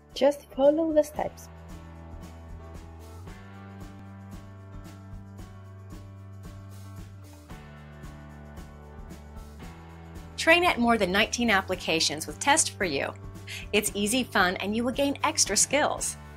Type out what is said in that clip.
Just follow the steps. Train at more than 19 applications with tests for you. It's easy, fun, and you will gain extra skills.